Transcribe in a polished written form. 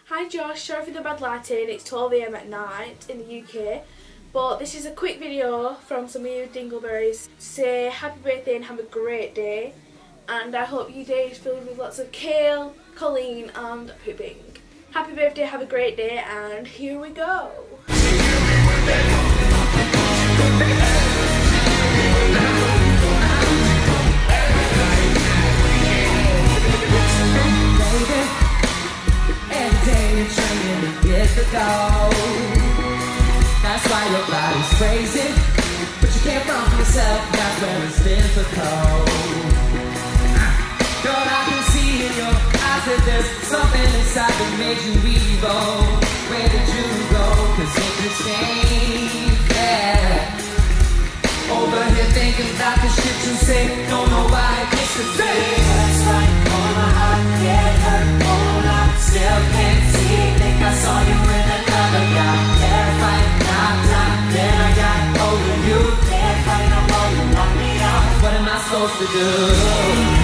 Hi Josh, sorry for the bad lighting, it's 12 AM at night in the UK, but this is a quick video from some of you dingleberries to say happy birthday and have a great day, and I hope your day is filled with lots of kale, Colleen and pooping. Happy birthday, have a great day, and here we go. That's why your body's crazy, but you can't run from yourself. That's where it's difficult. Girl, I can see in your eyes that there's something inside that made you evil. Where did you go? 'Cause it could change, yeah. Over here thinking about the shit you say. Don't know why it gets to say. That's right, all my heart, yeah, hurt, all I still can't see. Think I saw you in another guy. Terrified, not time, then I got over you. Can't fight no more, you knock me out. What am I supposed to do?